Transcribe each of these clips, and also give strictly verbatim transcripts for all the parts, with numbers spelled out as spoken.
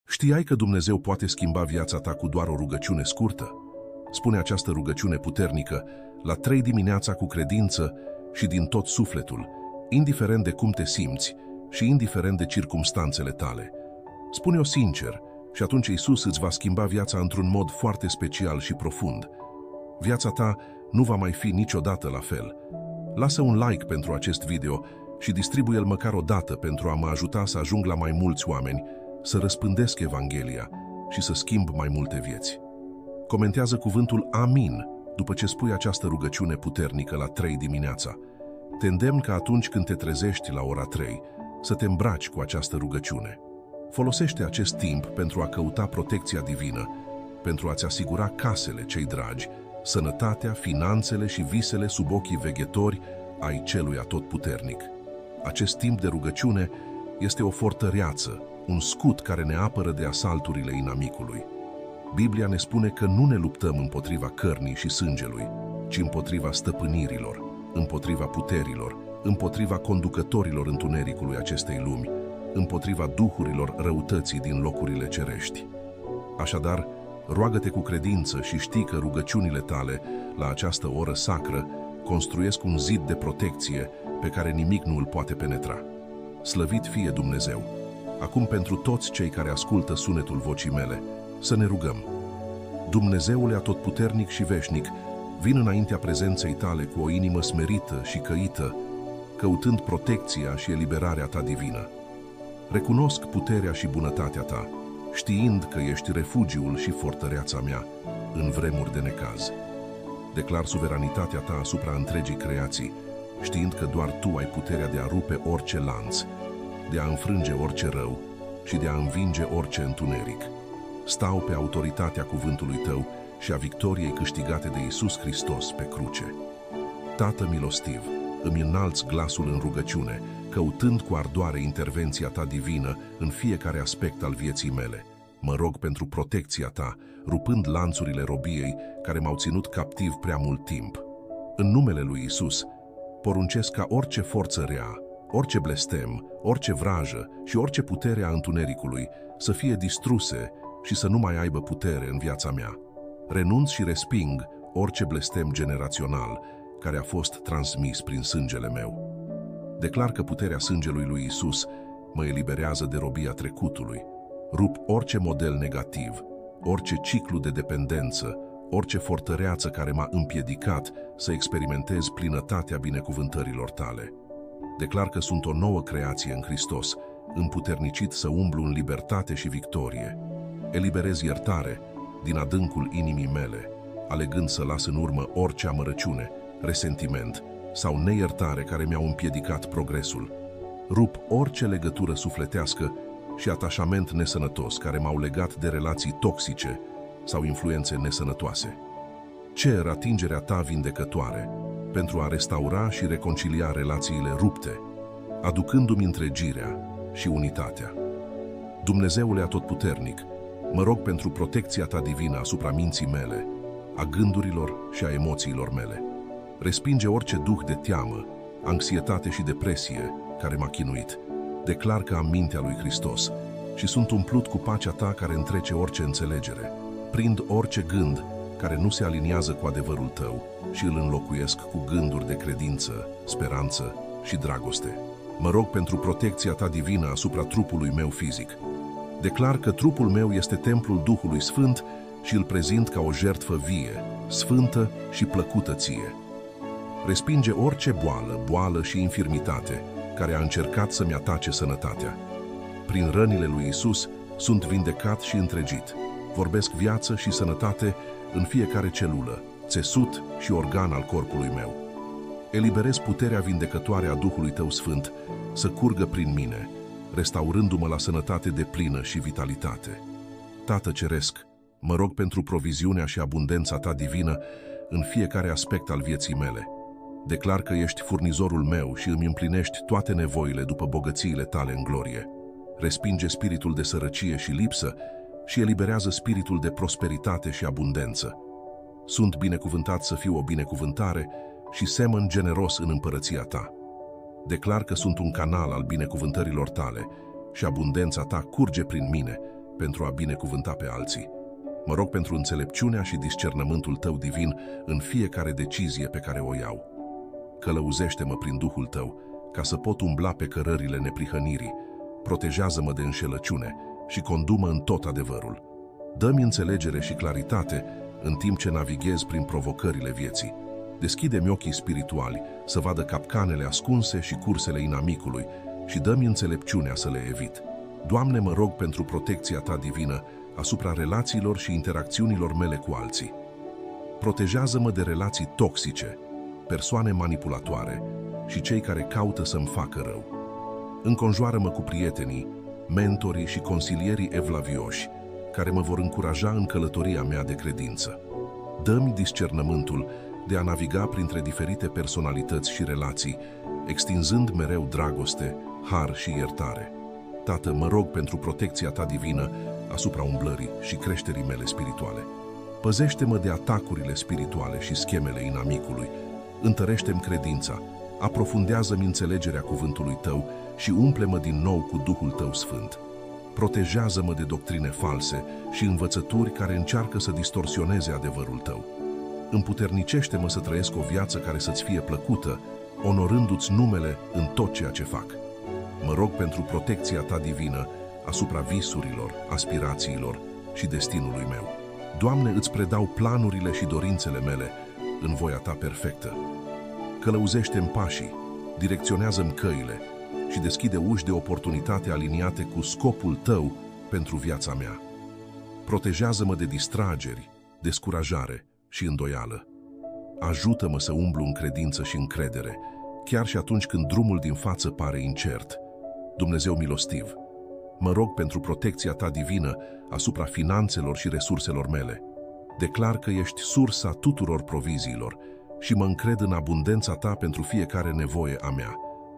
Știai că Dumnezeu poate schimba viața ta cu doar o rugăciune scurtă? Spune această rugăciune puternică la trei dimineața cu credință și din tot sufletul, indiferent de cum te simți și indiferent de circumstanțele tale. Spune-o sincer și atunci Iisus îți va schimba viața într-un mod foarte special și profund. Viața ta nu va mai fi niciodată la fel. Lasă un like pentru acest video și distribuie-l măcar o dată pentru a mă ajuta să ajung la mai mulți oameni, să răspândesc Evanghelia și să schimb mai multe vieți. Comentează cuvântul Amin după ce spui această rugăciune puternică la trei dimineața. Te îndemn ca atunci când te trezești la ora trei să te îmbraci cu această rugăciune. Folosește acest timp pentru a căuta protecția divină, pentru a-ți asigura casele cei dragi, sănătatea, finanțele și visele sub ochii veghetori ai Celui Atotputernic. Acest timp de rugăciune este o fortăreață, un scut care ne apără de asalturile inamicului. Biblia ne spune că nu ne luptăm împotriva cărnii și sângelui, ci împotriva stăpânirilor, împotriva puterilor, împotriva conducătorilor întunericului acestei lumi, împotriva duhurilor răutății din locurile cerești. Așadar, roagă-te cu credință și știi că rugăciunile tale, la această oră sacră, construiesc un zid de protecție pe care nimic nu îl poate penetra. Slăvit fie Dumnezeu! Acum pentru toți cei care ascultă sunetul vocii mele, să ne rugăm. Dumnezeule atotputernic și veșnic, vin înaintea prezenței tale cu o inimă smerită și căită, căutând protecția și eliberarea ta divină. Recunosc puterea și bunătatea ta, știind că ești refugiul și fortăreața mea în vremuri de necaz. Declar suveranitatea ta asupra întregii creații, știind că doar tu ai puterea de a rupe orice lanț, de a înfrânge orice rău și de a învinge orice întuneric. Stau pe autoritatea cuvântului tău și a victoriei câștigate de Iisus Hristos pe cruce. Tată milostiv, îmi înalți glasul în rugăciune, căutând cu ardoare intervenția ta divină în fiecare aspect al vieții mele. Mă rog pentru protecția ta, rupând lanțurile robiei care m-au ținut captiv prea mult timp. În numele lui Iisus, poruncesc ca orice forță rea, orice blestem, orice vrajă și orice putere a întunericului să fie distruse și să nu mai aibă putere în viața mea. Renunț și resping orice blestem generațional care a fost transmis prin sângele meu. Declar că puterea sângelui lui Iisus mă eliberează de robia trecutului. Rup orice model negativ, orice ciclu de dependență, orice fortăreață care m-a împiedicat să experimentez plinătatea binecuvântărilor tale. Declar că sunt o nouă creație în Hristos, împuternicit să umblu în libertate și victorie. Eliberez iertare din adâncul inimii mele, alegând să las în urmă orice amărăciune, resentiment sau neiertare care mi-au împiedicat progresul. Rup orice legătură sufletească și atașament nesănătos care m-au legat de relații toxice sau influențe nesănătoase. Cer atingerea ta vindecătoare pentru a restaura și reconcilia relațiile rupte, aducându-mi întregirea și unitatea. Dumnezeule atotputernic, mă rog pentru protecția ta divină asupra minții mele, a gândurilor și a emoțiilor mele. Respinge orice duh de teamă, anxietate și depresie care m-a chinuit. Declar că am mintea lui Hristos și sunt umplut cu pacea ta care întrece orice înțelegere. Prind orice gând care nu se aliniază cu adevărul tău și îl înlocuiesc cu gânduri de credință, speranță și dragoste. Mă rog pentru protecția ta divină asupra trupului meu fizic. Declar că trupul meu este templul Duhului Sfânt și îl prezint ca o jertfă vie, sfântă și plăcută ție. Respinge orice boală, boală și infirmitate care a încercat să-mi atace sănătatea. Prin rănile lui Iisus sunt vindecat și întregit. Vorbesc viață și sănătate în fiecare celulă, țesut și organ al corpului meu. Eliberez puterea vindecătoare a Duhului tău Sfânt să curgă prin mine, restaurându-mă la sănătate deplină și vitalitate. Tată Ceresc, mă rog pentru proviziunea și abundența ta divină în fiecare aspect al vieții mele. Declar că ești furnizorul meu și îmi împlinești toate nevoile după bogățiile tale în glorie. Respinge spiritul de sărăcie și lipsă și eliberează spiritul de prosperitate și abundență. Sunt binecuvântat să fiu o binecuvântare și semăn generos în împărăția ta. Declar că sunt un canal al binecuvântărilor tale și abundența ta curge prin mine, pentru a binecuvânta pe alții. Mă rog pentru înțelepciunea și discernământul Tău divin în fiecare decizie pe care o iau. Călăuzește-mă prin Duhul Tău, ca să pot umbla pe cărările neprihănirii. Protejează-mă de înșelăciune și condu-mă în tot adevărul. Dă-mi înțelegere și claritate în timp ce navighez prin provocările vieții. Deschide-mi ochii spirituali să vadă capcanele ascunse și cursele inamicului și dă-mi înțelepciunea să le evit. Doamne, mă rog pentru protecția Ta divină asupra relațiilor și interacțiunilor mele cu alții. Protejează-mă de relații toxice, persoane manipulatoare și cei care caută să-mi facă rău. Înconjoară-mă cu prietenii, mentorii și consilierii evlavioși, care mă vor încuraja în călătoria mea de credință. Dă-mi discernământul de a naviga printre diferite personalități și relații, extinzând mereu dragoste, har și iertare. Tată, mă rog pentru protecția Ta divină asupra umblării și creșterii mele spirituale. Păzește-mă de atacurile spirituale și schemele inamicului. Întărește-mi credința, aprofundează-mi înțelegerea cuvântului Tău și umple-mă din nou cu Duhul Tău Sfânt. Protejează-mă de doctrine false și învățături care încearcă să distorsioneze adevărul Tău. Împuternicește-mă să trăiesc o viață care să-ți fie plăcută, onorându-ți numele în tot ceea ce fac. Mă rog pentru protecția Ta divină asupra visurilor, aspirațiilor și destinului meu. Doamne, îți predau planurile și dorințele mele în voia Ta perfectă. Călăuzește-mi pașii, direcționează-mi căile și deschide uși de oportunitate aliniate cu scopul Tău pentru viața mea. Protejează-mă de distrageri, descurajare și îndoială. Ajută-mă să umblu în credință și încredere, chiar și atunci când drumul din față pare incert. Dumnezeu milostiv, mă rog pentru protecția Ta divină asupra finanțelor și resurselor mele. Declar că ești sursa tuturor proviziilor și mă încred în abundența Ta pentru fiecare nevoie a mea.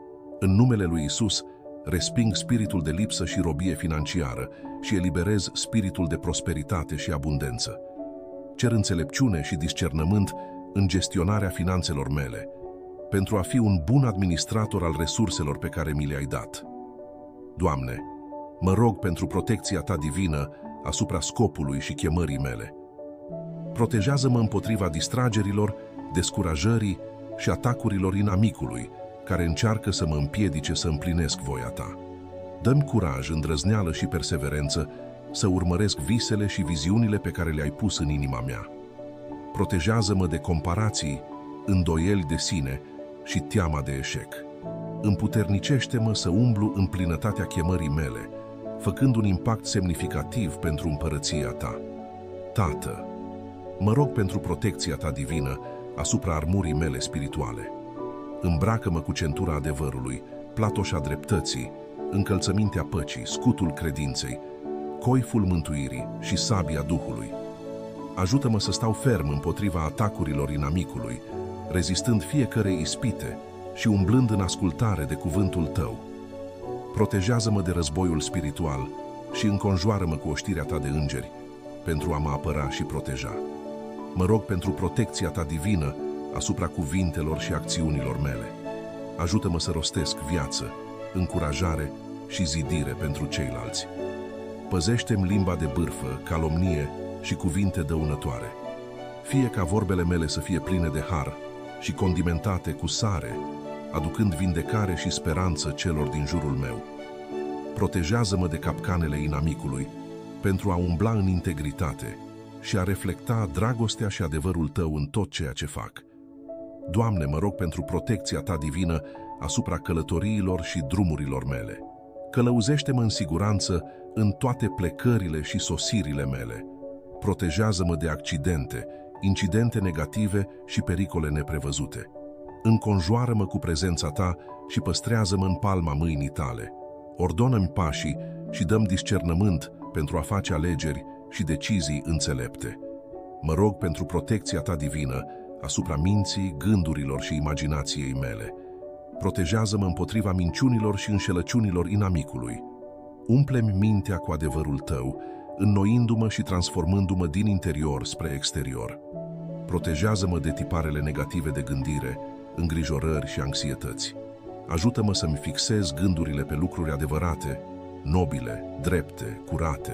În numele lui Isus, resping spiritul de lipsă și robie financiară și eliberez spiritul de prosperitate și abundență. Cer înțelepciune și discernământ în gestionarea finanțelor mele, pentru a fi un bun administrator al resurselor pe care mi le-ai dat. Doamne, mă rog pentru protecția Ta divină asupra scopului și chemării mele. Protejează-mă împotriva distragerilor, descurajării și atacurilor inamicului, care încearcă să mă împiedice să împlinesc voia Ta. Dă-mi curaj, îndrăzneală și perseverență să urmăresc visele și viziunile pe care le-ai pus în inima mea. Protejează-mă de comparații, îndoieli de sine și teama de eșec. Împuternicește-mă să umblu în plinătatea chemării mele, făcând un impact semnificativ pentru împărăția Ta. Tată, mă rog pentru protecția Ta divină asupra armurii mele spirituale. Îmbracă-mă cu centura adevărului, platoșa dreptății, încălțămintea păcii, scutul credinței, coiful mântuirii și sabia Duhului. Ajută-mă să stau ferm împotriva atacurilor inamicului, rezistând fiecărei ispite și umblând în ascultare de cuvântul Tău. Protejează-mă de războiul spiritual și înconjoară-mă cu oștirea Ta de îngeri pentru a mă apăra și proteja. Mă rog pentru protecția Ta divină asupra cuvintelor și acțiunilor mele. Ajută-mă să rostesc viață, încurajare și zidire pentru ceilalți. Păzește-mi limba de bârfă, calomnie și cuvinte dăunătoare. Fie ca vorbele mele să fie pline de har și condimentate cu sare, aducând vindecare și speranță celor din jurul meu. Protejează-mă de capcanele inamicului pentru a umbla în integritate și a reflecta dragostea și adevărul Tău în tot ceea ce fac. Doamne, mă rog pentru protecția Ta divină asupra călătoriilor și drumurilor mele. Călăuzește-mă în siguranță în toate plecările și sosirile mele. Protejează-mă de accidente, incidente negative și pericole neprevăzute. Înconjoară-mă cu prezența Ta și păstrează-mă în palma mâinii Tale. Ordonă-mi pașii și dă-mi discernământ pentru a face alegeri și decizii înțelepte. Mă rog pentru protecția Ta divină asupra minții, gândurilor și imaginației mele. Protejează-mă împotriva minciunilor și înșelăciunilor inamicului. Umple-mi mintea cu adevărul Tău, înnoindu-mă și transformându-mă din interior spre exterior. Protejează-mă de tiparele negative de gândire, îngrijorări și anxietăți. Ajută-mă să-mi fixez gândurile pe lucruri adevărate, nobile, drepte, curate,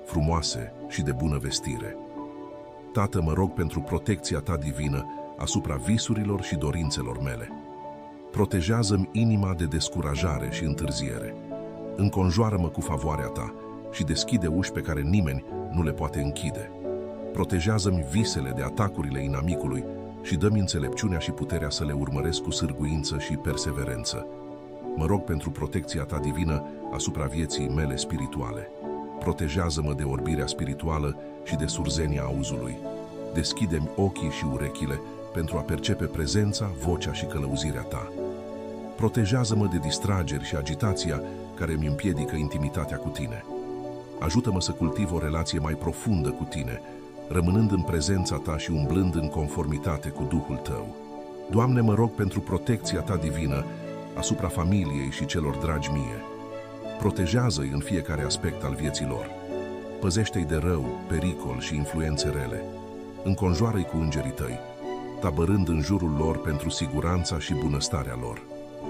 frumoase și de bună vestire. Tată, mă rog pentru protecția Ta divină asupra visurilor și dorințelor mele. Protejează-mi inima de descurajare și întârziere. Înconjoară-mă cu favoarea Ta și deschide uși pe care nimeni nu le poate închide. Protejează-mi visele de atacurile inamicului și dă-mi înțelepciunea și puterea să le urmăresc cu sârguință și perseverență. Mă rog pentru protecția Ta divină asupra vieții mele spirituale. Protejează-mă de orbirea spirituală și de surzenia auzului. Deschide-mi ochii și urechile pentru a percepe prezența, vocea și călăuzirea Ta. Protejează-mă de distrageri și agitația care îmi împiedică intimitatea cu Tine. Ajută-mă să cultiv o relație mai profundă cu Tine, rămânând în prezența Ta și umblând în conformitate cu Duhul Tău. Doamne, mă rog pentru protecția Ta divină asupra familiei și celor dragi mie. Protejează-i în fiecare aspect al vieții lor. Păzește-i de rău, pericol și influențe rele. Înconjoară-i cu îngerii Tăi, tabărând în jurul lor pentru siguranța și bunăstarea lor.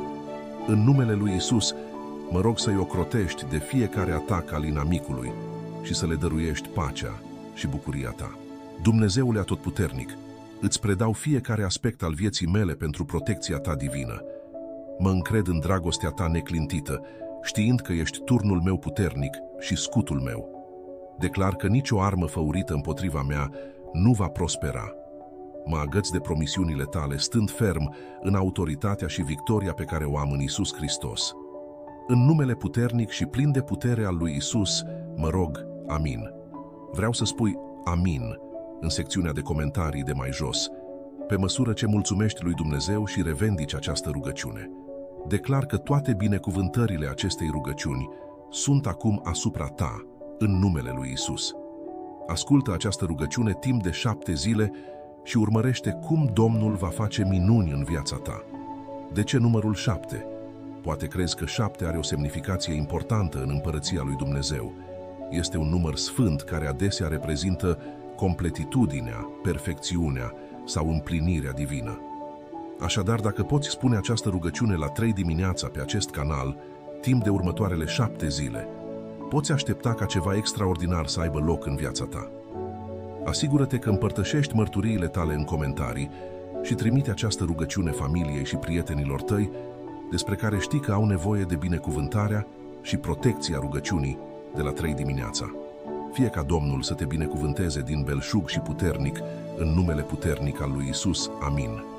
În numele lui Isus, mă rog să-i ocrotești de fiecare atac al inamicului și să le dăruiești pacea și bucuria Ta. Dumnezeule Atotputernic, îți predau fiecare aspect al vieții mele pentru protecția Ta divină. Mă încred în dragostea Ta neclintită, știind că ești turnul meu puternic și scutul meu. Declar că nicio armă făurită împotriva mea nu va prospera. Mă agăț de promisiunile Tale, stând ferm în autoritatea și victoria pe care o am în Isus Hristos. În numele puternic și plin de putere al lui Isus, mă rog, amin. Vreau să spui amin în secțiunea de comentarii de mai jos, pe măsură ce mulțumești lui Dumnezeu și revendici această rugăciune. Declar că toate binecuvântările acestei rugăciuni sunt acum asupra ta, în numele lui Isus. Ascultă această rugăciune timp de șapte zile și urmărește cum Domnul va face minuni în viața ta. De ce numărul șapte? Poate crezi că șapte are o semnificație importantă în împărăția lui Dumnezeu. Este un număr sfânt care adesea reprezintă completitudinea, perfecțiunea sau împlinirea divină. Așadar, dacă poți spune această rugăciune la trei dimineața pe acest canal, timp de următoarele șapte zile, poți aștepta ca ceva extraordinar să aibă loc în viața ta. Asigură-te că împărtășești mărturiile tale în comentarii și trimite această rugăciune familiei și prietenilor tăi despre care știi că au nevoie de binecuvântarea și protecția rugăciunii de la trei dimineața. Fie ca Domnul să te binecuvânteze din belșug și puternic, în numele puternic al lui Isus. Amin.